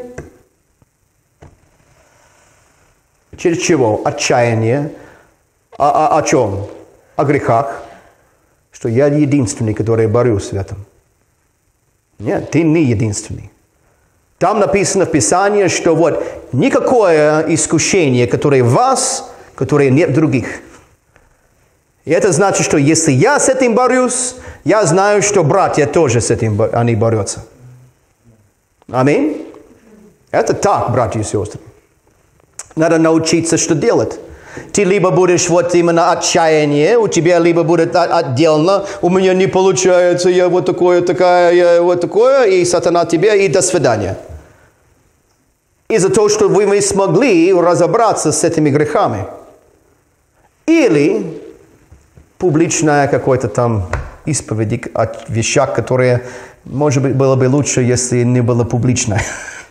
через чего? Отчаяние. А, а, о чем? О грехах, что я единственный, который борюсь в этом. Нет, ты не единственный. Там написано в Писании, что вот никакое искушение, которое в вас, которое нет других. И это значит, что если я с этим борюсь, я знаю, что братья тоже с этим они борются. Аминь. Это так, братья и сестры. Надо научиться, что делать. Ты либо будешь вот именно отчаяние, у тебя либо будет отдельно, у меня не получается, я вот такое, такая, я вот такое, и сатана тебе, и до свидания. Из-за того, что вы не смогли разобраться с этими грехами. Или публичное какое-то там исповеди о вещах, которые, может быть, было бы лучше, если не было публично.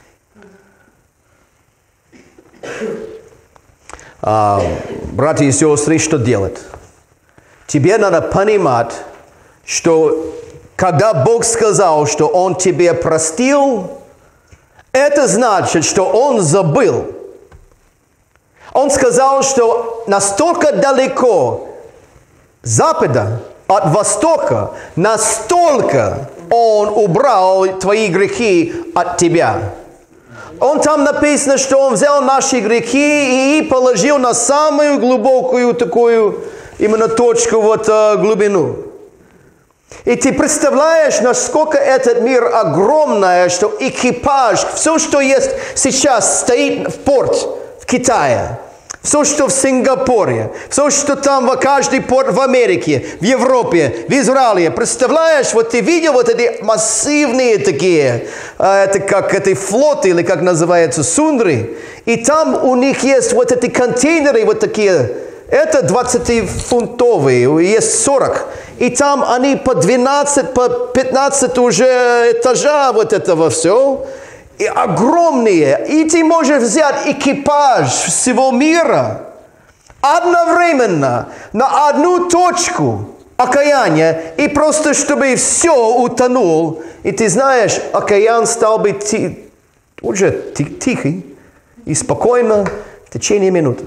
а, братья и сестры, что делать? Тебе надо понимать, что когда Бог сказал, что Он тебе простил, это значит, что Он забыл. Он сказал, что настолько далеко Запада от Востока, настолько Он убрал твои грехи от тебя. Он там написано, что Он взял наши грехи и положил на самую глубокую такую именно точку, вот глубину. И ты представляешь, насколько этот мир огромный, что экипаж, все, что есть сейчас, стоит в порт в Китае. Все, что в Сингапуре, все, что там в каждый порт в Америке, в Европе, в Израиле. Представляешь, вот ты видел вот эти массивные такие, это как эти флоты, или как называется, сундры. И там у них есть вот эти контейнеры, вот такие, это двадцатифунтовые, есть сорок. И там они по двенадцать, по пятнадцать уже этажа вот этого все. И огромные. И ты можешь взять экипаж всего мира одновременно на одну точку океана, и просто чтобы все утонул. И ты знаешь, океан стал бы ти- уже тихий и спокойно в течение минуты.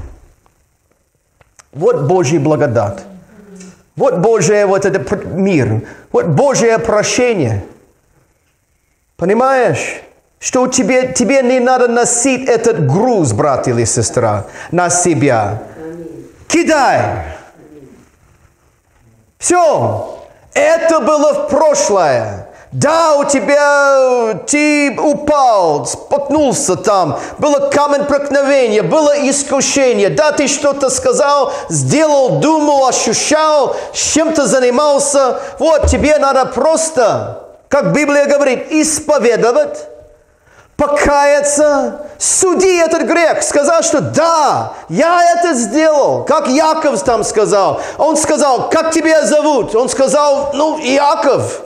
Вот Божья благодать. Вот Божий вот этот мир. Вот Божье прощение. Понимаешь? Что тебе, тебе не надо носить этот груз, брат или сестра, на себя. Кидай. Все. Это было в прошлое. Да, у тебя, ты упал, споткнулся там, было камень преткновения, было искушение. Да, ты что-то сказал, сделал, думал, ощущал, чем-то занимался. Вот, тебе надо просто, как Библия говорит, исповедовать, покаяться, суди этот грех. Сказал, что да, я это сделал. Как Яков там сказал. Он сказал, как тебя зовут? Он сказал, ну, Яков.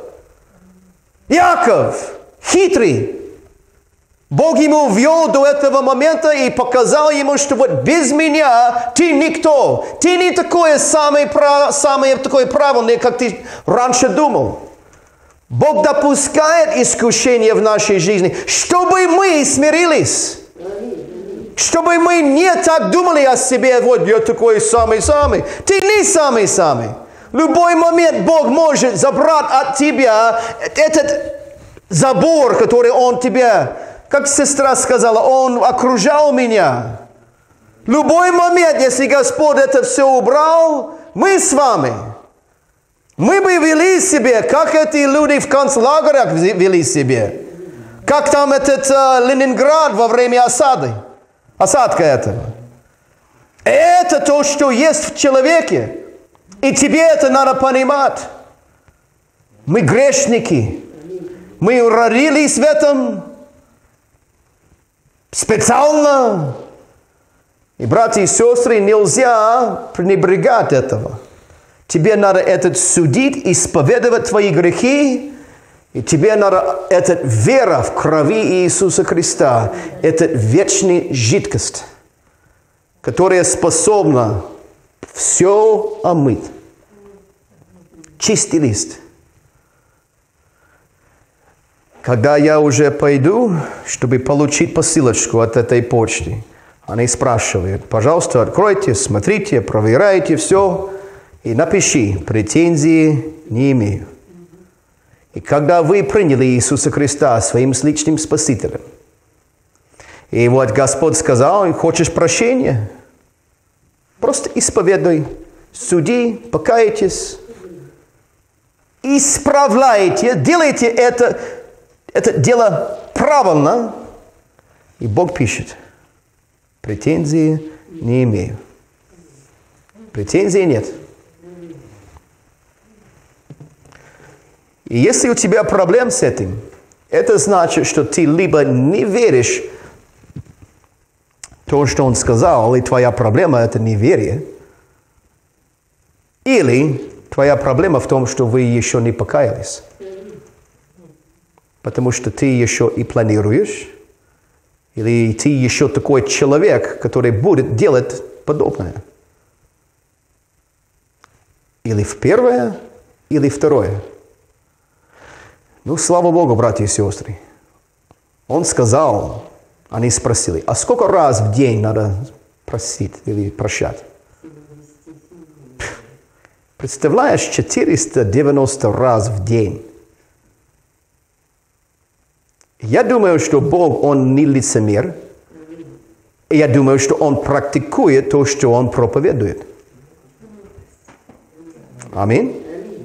Яков, хитрый. Бог ему ввел до этого момента и показал ему, что вот без меня ты никто. Ты не такой самый, самый такой правильный, как ты раньше думал. Бог допускает искушения в нашей жизни, чтобы мы смирились. Чтобы мы не так думали о себе, вот я такой самый-самый. Ты не самый-самый. В любой момент Бог может забрать от тебя этот забор, который Он тебя, как сестра сказала, Он окружал меня. В любой момент, если Господь это все убрал, мы с вами. Мы бы вели себя, как эти люди в концлагерях вели себя. Как там этот uh, Ленинград во время осады. Осадка этого. Это то, что есть в человеке. И тебе это надо понимать. Мы грешники. Мы родились в этом специально. И, братья и сестры, нельзя пренебрегать этого. Тебе надо этот судить, исповедовать твои грехи. И тебе надо эта вера в крови Иисуса Христа. Это вечная жидкость, которая способна все омыть. Чистый лист. Когда я уже пойду, чтобы получить посылочку от этой почты, они спрашивают, пожалуйста, откройте, смотрите, проверяйте все и напиши, претензии не имею. И когда вы приняли Иисуса Христа своим личным Спасителем, и вот Господь сказал, хочешь прощения? Просто исповедуй, суди, покайтесь, исправляйте, делайте это, это дело правильно. И Бог пишет, претензий не имею. Претензий нет. И если у тебя проблем с этим, это значит, что ты либо не веришь в то, что Он сказал, и твоя проблема – это неверие, или твоя проблема в том, что вы еще не покаялись. Потому что ты еще и планируешь, или ты еще такой человек, который будет делать подобное. Или в первое, или второе. Ну, слава Богу, братья и сестры. Он сказал, они спросили, а сколько раз в день надо просить или прощать? Представляешь, четыреста девяносто раз в день. Я думаю, что Бог, Он не лицемер. И я думаю, что Он практикует то, что Он проповедует. Аминь.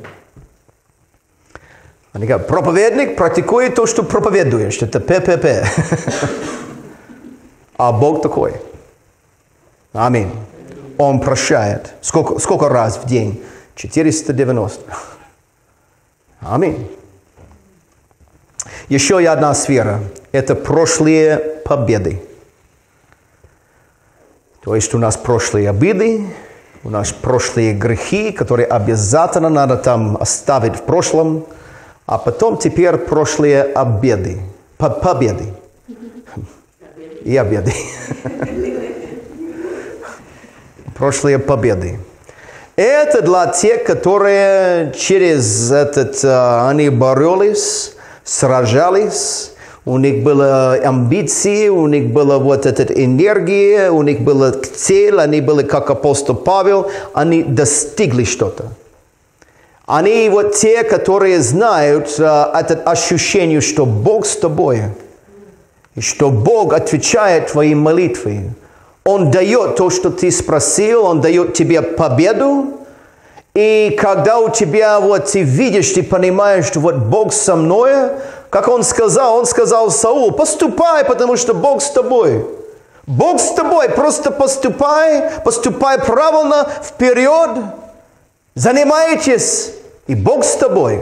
Они говорят, проповедник практикует то, что проповедуешь. Это ППП. А Бог такой. Аминь. Он прощает. Сколько, сколько раз в день? четыреста девяносто. Аминь. Еще одна сфера. Это прошлые победы. То есть у нас прошлые обиды, у нас прошлые грехи, которые обязательно надо там оставить в прошлом, а потом теперь прошлые обеды, победы и обеды. Прошлые победы. Это для тех, которые через этот, они боролись, сражались, у них были амбиции, у них была вот эта энергия, у них была цель, они были как апостол Павел, они достигли что-то. Они вот те, которые знают uh, это ощущение, что Бог с тобой, и что Бог отвечает твои молитвы. Он дает то, что ты спросил, Он дает тебе победу. И когда у тебя, вот ты видишь, ты понимаешь, что вот Бог со мной, как Он сказал, Он сказал Саулу, поступай, потому что Бог с тобой. Бог с тобой, просто поступай, поступай правильно, вперед, занимайтесь, и Бог с тобой.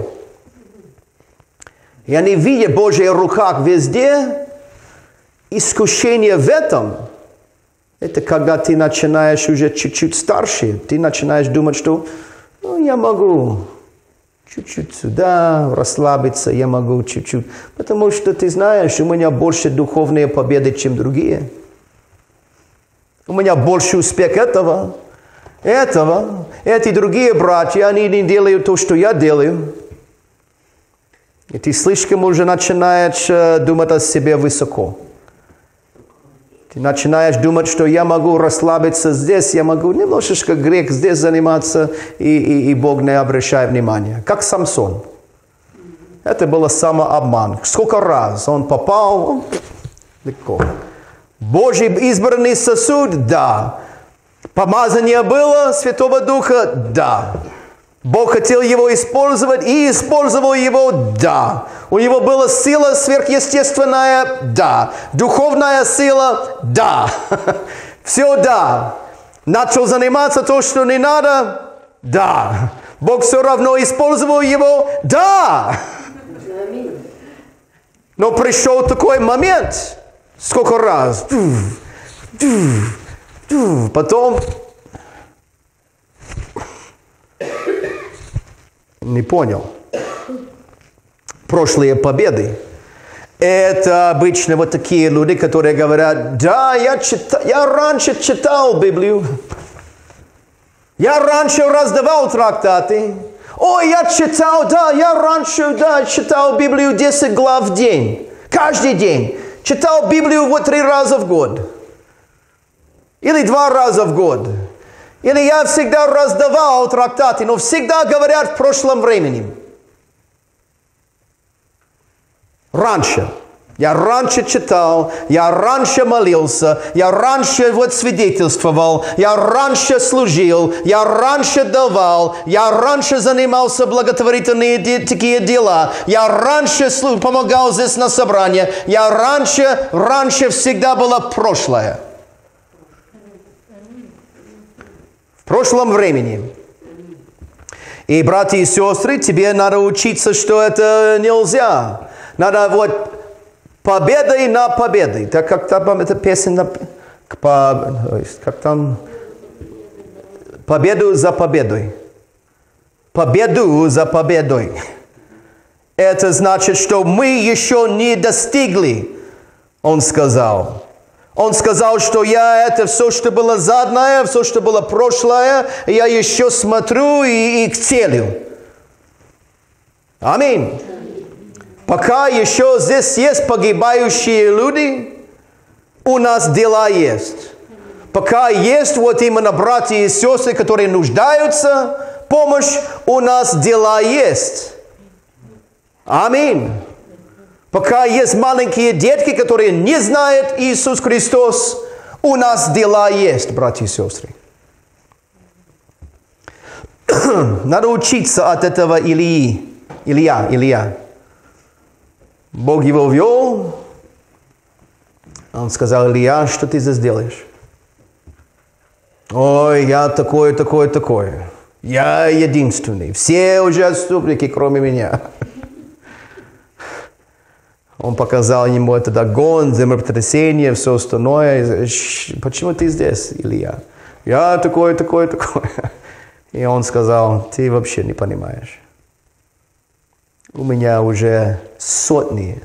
И они видят Божья рука везде, искушение в этом. Это когда ты начинаешь уже чуть-чуть старше, ты начинаешь думать, что ну, я могу чуть-чуть сюда расслабиться, я могу чуть-чуть, потому что ты знаешь, у меня больше духовные победы, чем другие. У меня больше успех этого, этого, эти другие братья, они не делают то, что я делаю. И ты слишком уже начинаешь думать о себе высоко. Ты начинаешь думать, что я могу расслабиться здесь, я могу немножечко грех здесь заниматься, и, и, и Бог не обращает внимания. Как Самсон. Это был самообман. Сколько раз он попал? Легко. Божий избранный сосуд? Да. Помазание было Святого Духа? Да. Бог хотел его использовать и использовал его? Да. У него была сила сверхъестественная? Да. Духовная сила? Да. Все да. Начал заниматься то, что не надо? Да. Бог все равно использовал его? Да. Но пришел такой момент. Сколько раз? Потом... Не понял. Прошлые победы. Это обычно вот такие люди, которые говорят, да, я, чита, я раньше читал Библию. Я раньше раздавал трактаты. Ой, я читал, да, я раньше, да, читал Библию десять глав в день. Каждый день. Читал Библию вот три раза в год. Или два раза в год. Или я всегда раздавал трактаты, но всегда говорят в прошлом времени. Раньше. Я раньше читал, я раньше молился, я раньше вот свидетельствовал, я раньше служил, я раньше давал, я раньше занимался благотворительными такие дела, я раньше помогал здесь на собрании, я раньше, раньше всегда было прошлое. В прошлом времени. И, братья и сестры, тебе надо учиться, что это нельзя. Надо вот победой на победой. Так как там эта песня, как там, победу за победой. победу за победой. Это значит, что мы еще не достигли, он сказал. Он сказал, что я это все, что было заднее, все, что было прошлое, я еще смотрю и, и к цели. Аминь. Пока еще здесь есть погибающие люди, у нас дела есть. Пока есть вот именно братья и сестры, которые нуждаются в помощи, у нас дела есть. Аминь. Пока есть маленькие детки, которые не знают Иисус Христос, у нас дела есть, братья и сестры. Надо учиться от этого Илии. Илья, Илья. Бог его ввел. Он сказал: Илья, что ты здесь делаешь? Ой, я такой, такой, такой. Я единственный. Все уже отступники, кроме меня. Он показал ему этот огонь, землетрясение, все остальное. Почему ты здесь, Илья? Я такой, такой, такой. И он сказал: ты вообще не понимаешь. У меня уже сотни,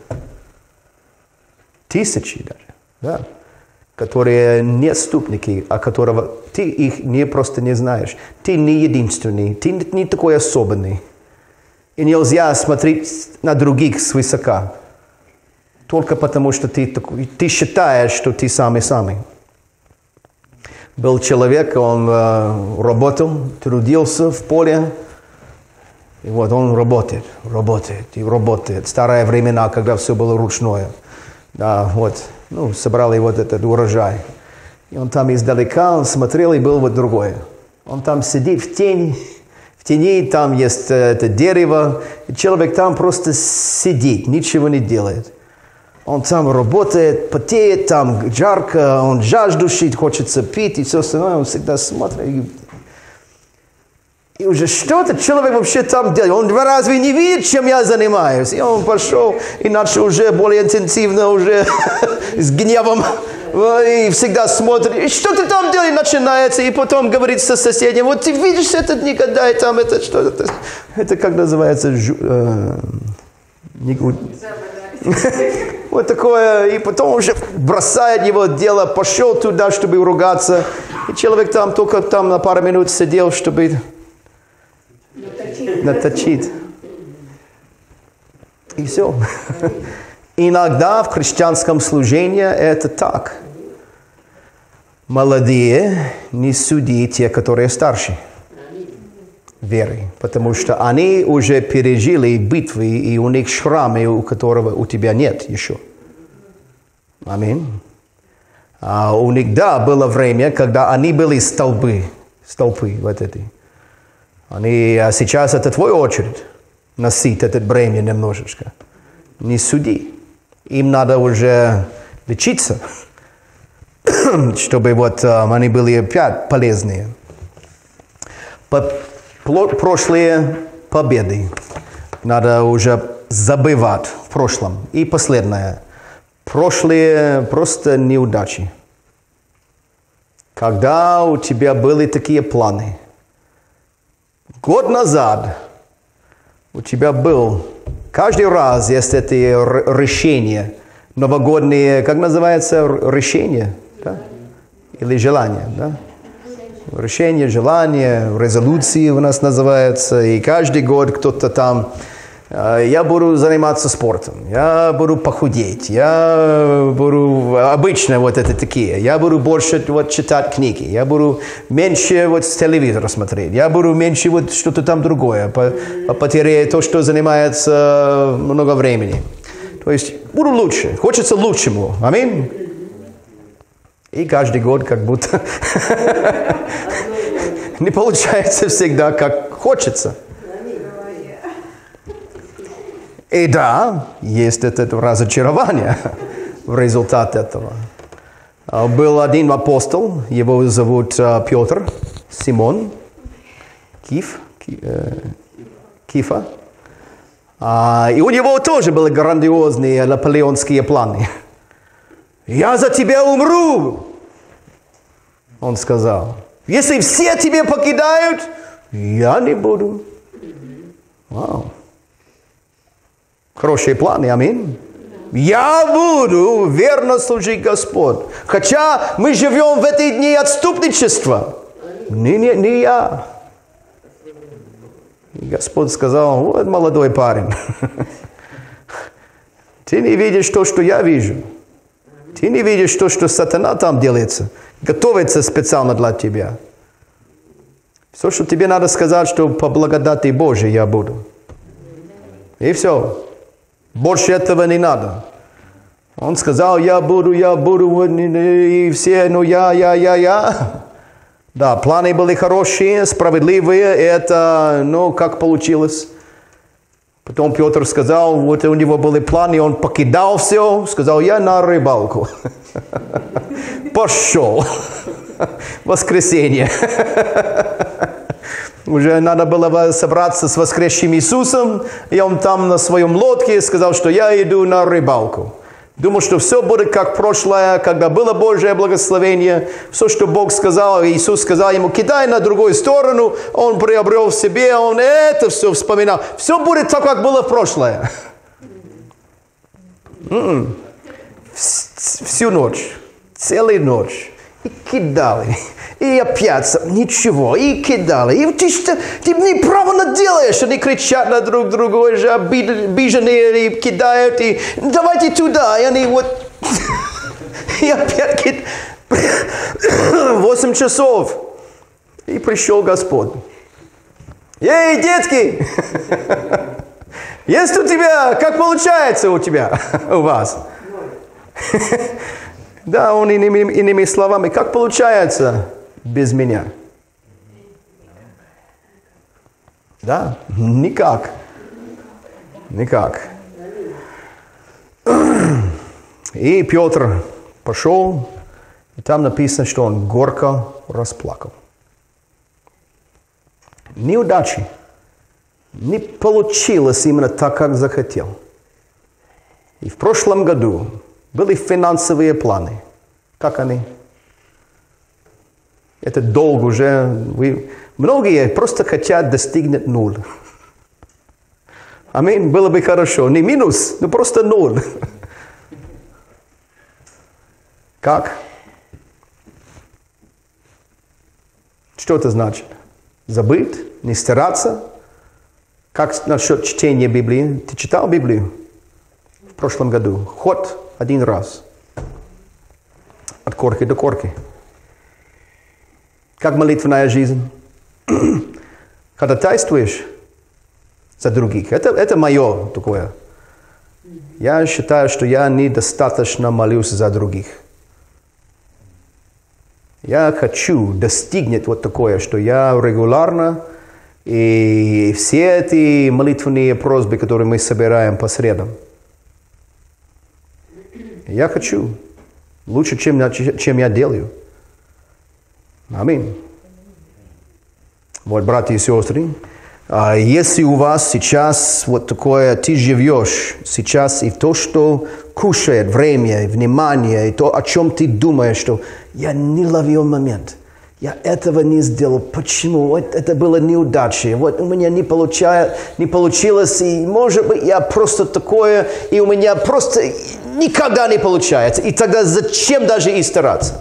тысячи даже, да, которые не отступники, а которого ты их не просто не знаешь. Ты не единственный, ты не такой особенный. И нельзя смотреть на других свысока. Только потому, что ты, ты считаешь, что ты самый-самый. Был человек, он э, работал, трудился в поле. И вот он работает, работает и работает. Старые времена, когда все было ручное. Да, вот, ну, собрал и вот этот урожай. И он там издалека, он смотрел, и был вот другое. Он там сидит в тени, в тени, там есть это дерево. И человек там просто сидит, ничего не делает. Он там работает, потеет, там жарко, он жаждущий, хочется пить и все остальное. Он всегда смотрит. И, и уже что-то человек вообще там делает. Он разве не видит, чем я занимаюсь? И он пошел и начал уже более интенсивно, уже с гневом. И всегда смотрит. И что ты там делаешь? Начинается. И потом говорит со соседним: вот ты видишь этот негодяй там, это что это? Это как называется? Жу, э, не, вот такое, и потом уже бросает его дело, пошел туда, чтобы ругаться. И человек там только там на пару минут сидел, чтобы наточить. наточить. И все. Иногда в христианском служении это так. Молодые не суди те, которые старше веры, потому что они уже пережили битвы, и у них шрамы, у которого у тебя нет еще. Аминь. А у них, да, было время, когда они были столбы, столпы вот эти. Они, а сейчас это твоя очередь носить это бремя немножечко. Не суди. Им надо уже лечиться, чтобы вот um, они были опять полезные. По прошлые победы надо уже забывать в прошлом. И последнее. Прошлые просто неудачи. Когда у тебя были такие планы. Год назад у тебя был, каждый раз есть это решение, новогоднее, как называется, решение, да? Или желание, да? Решение, желание, резолюции у нас называется, и каждый год кто-то там, я буду заниматься спортом, я буду похудеть, я буду, обычно вот это такие, я буду больше вот читать книги, я буду меньше вот с телевизора смотреть, я буду меньше вот что-то там другое, потеряю то, что занимается много времени. То есть буду лучше, хочется лучшему, аминь. И каждый год как будто не получается всегда, как хочется. И да, есть это разочарование в результате этого. Был один апостол, его зовут Петр, Симон, Киф, Кифа. И у него тоже были грандиозные наполеонские планы. «Я за тебя умру!» Он сказал. «Если все тебя покидают, я не буду». Вау. Хорошие планы, аминь. Я буду верно служить Господь. Хотя мы живем в эти дни отступничества. Не, не, не я. И Господь сказал, вот молодой парень. Ты не видишь то, что я вижу. Ты не видишь то, что сатана там делается. Готовится специально для тебя. Все, что тебе надо сказать, что по благодати Божией я буду. И все. Больше этого не надо. Он сказал, я буду, я буду, и все, ну я, я, я, я. Да, планы были хорошие, справедливые, это, ну, как получилось. Потом Петр сказал, вот у него были планы, он покидал все, сказал, я на рыбалку. Пошел. Воскресенье. Уже надо было собраться с воскресшим Иисусом, и он там на своем лодке сказал, что я иду на рыбалку. Думал, что все будет как прошлое, когда было Божье благословение. Все, что Бог сказал, Иисус сказал ему, кидай на другую сторону. Он приобрел в себе, он это все вспоминал. Все будет так, как было в прошлое. Mm-mm. Всю ночь, целую ночь. И кидали. И опять ничего. И кидали. И ты, что, ты неправильно делаешь. Они кричат на друг друга, уже обиженные, и кидают. И давайте туда. И они вот... И опять кидают. Восемь часов. И пришел Господь. Эй, детки! Есть у тебя? Как получается у тебя? У вас? Да, он иными, иными словами, как получается без меня? Да, никак. Никак. И Петр пошел, и там написано, что он горько расплакал. Неудачи. Не получилось именно так, как захотел. И в прошлом году были финансовые планы. Как они? Это долг уже. Вы, многие просто хотят достигнуть нуль. Аминь. Было бы хорошо. Не минус, но просто нуль. Как? Что это значит? Забыть? Не стараться? Как насчет чтения Библии? Ты читал Библию в прошлом году? Хоть один раз. От корки до корки. Как молитвенная жизнь? Ходатайствуешь за других. Это, это мое такое. Я считаю, что я недостаточно молюсь за других. Я хочу достигнуть вот такое, что я регулярно, и все эти молитвенные просьбы, которые мы собираем по средам, я хочу лучше, чем я, чем я делаю. Аминь. Вот, братья и сестры, если у вас сейчас вот такое, ты живешь сейчас, и то, что кушает время, и внимание, и то, о чем ты думаешь, что я не ловил момент, я этого не сделал, почему? Вот это было неудачей, вот у меня не, получая, не получилось, и может быть я просто такое, и у меня просто никогда не получается, и тогда зачем даже и стараться?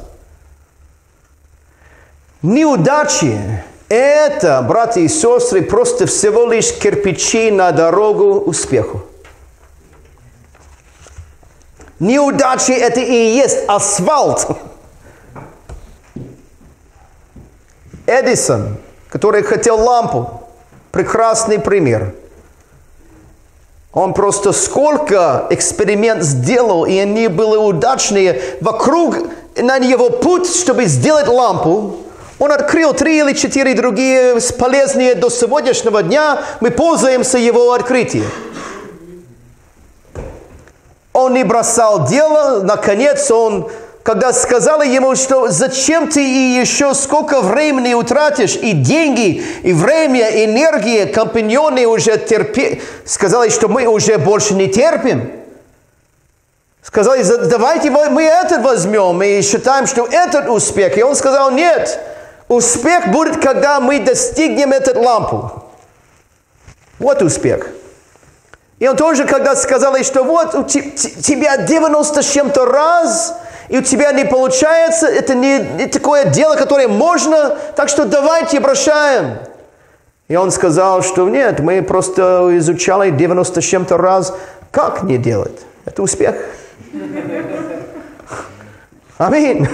Неудачи – это, братья и сестры, просто всего лишь кирпичи на дорогу к успеху. Неудачи – это и есть асфальт. Эдисон, который хотел лампу, прекрасный пример. Он просто сколько экспериментов сделал, и они были удачные. Вокруг на его путь, чтобы сделать лампу, он открыл три или четыре другие полезные до сегодняшнего дня. Мы пользуемся его открытием. Он не бросал дело. Наконец, он, когда сказали ему, что зачем ты и еще сколько времени утратишь, и деньги, и время, и энергия, компаньоны уже терпели, сказали, что мы уже больше не терпим. Сказали, давайте мы этот возьмем и считаем, что этот успех. И он сказал, нет, успех будет, когда мы достигнем эту лампу. Вот успех. И он тоже, когда сказал, что вот у тебя девяносто с чем-то раз, и у тебя не получается, это не, не такое дело, которое можно, так что давайте обращаем. И он сказал, что нет, мы просто изучали девяносто с чем-то раз, как не делать. Это успех. Аминь.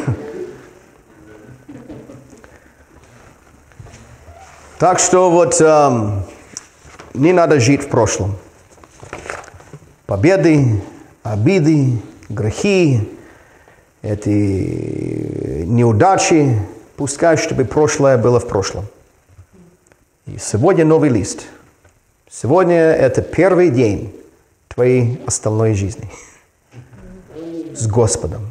Так что вот эм, не надо жить в прошлом. Победы, обиды, грехи, эти неудачи, пускай, чтобы прошлое было в прошлом. И сегодня новый лист. Сегодня это первый день твоей остальной жизни. С Господом.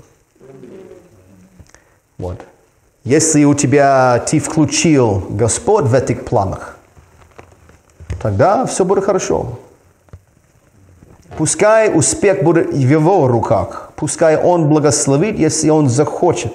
Вот. Если у тебя, ты включил Господь в этих планах, тогда все будет хорошо. Пускай успех будет в его руках. Пускай он благословит, если он захочет.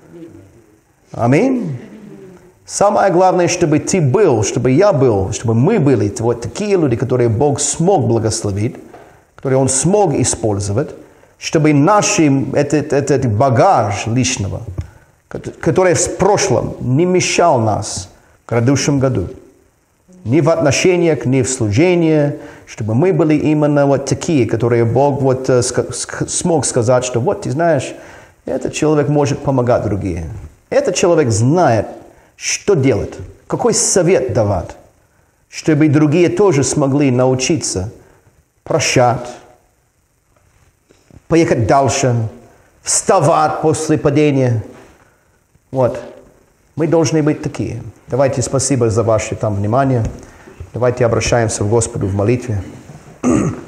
Аминь. Самое главное, чтобы ты был, чтобы я был, чтобы мы были вот такие люди, которые Бог смог благословить, которые Он смог использовать, чтобы наш этот, этот багаж личного, который в прошлом не мешал нас в грядущем году, ни в отношениях, ни в служении, чтобы мы были именно вот такие, которые Бог вот смог сказать, что вот, ты знаешь, этот человек может помогать другим. Этот человек знает, что делать, какой совет давать, чтобы другие тоже смогли научиться прощать, поехать дальше, вставать после падения. Вот. Мы должны быть такие. Давайте спасибо за ваше там внимание. Давайте обращаемся к Господу в молитве.